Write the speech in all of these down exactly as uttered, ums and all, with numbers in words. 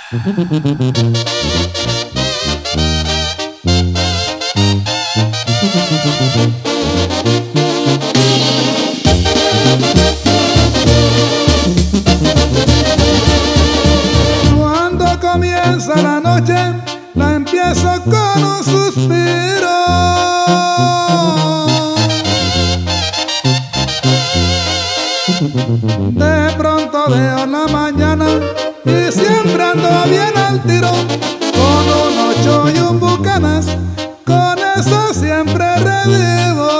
Cuando comienza la noche, la empiezo con un suspiro. De pronto veo la mañana y siempre ando bien al tiro, con un ocho y un bucanas, con eso siempre revivo.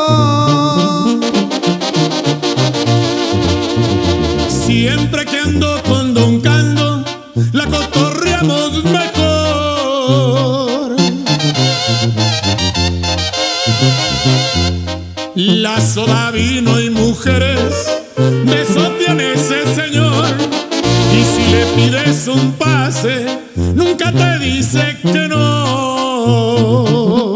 Siempre que ando con Don Cando, la cotorreamos mejor. La soda, vino y mujeres, de eso tiene ese señor. Y si le pides un pase, nunca te dice que no.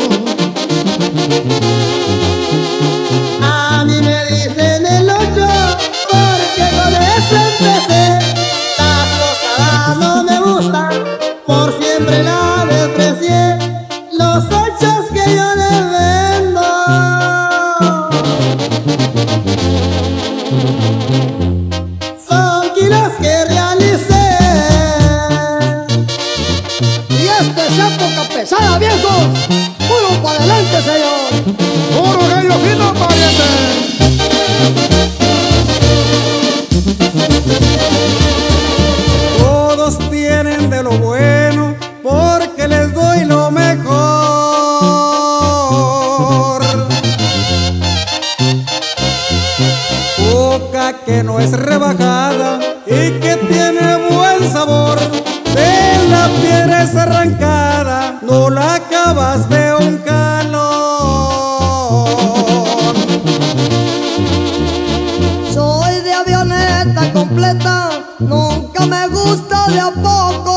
A mí me dicen el ocho, porque con eso empecé. Las cosas no me gustan, por siempre la desprecié. Los ochos que yo les vendo son kilos que realicé. Y esta es época pesada, viejos. Puro para adelante, señor. Puro gallo fino, pariente. Todos tienen de lo bueno, porque les doy lo mejor. Boca que no es rebajada y que tiene buen sabor. De la piedra es arrancada, no la acabas de un calor. Soy de avioneta completa, nunca me gusta de a poco.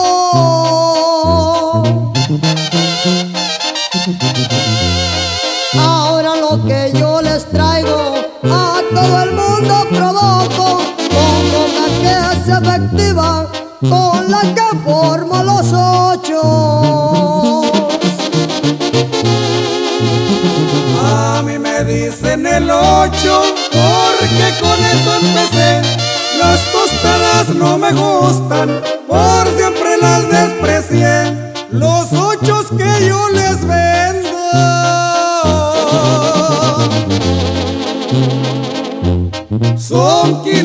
Ahora lo que yo les traigo, a todo el mundo provoco, con boca que es efectiva, con la que formo los ocho. A mí me dicen el ocho, porque con eso empecé. Las tostadas no me gustan, por siempre las desprecié. Los ochos que yo les vendo son kilos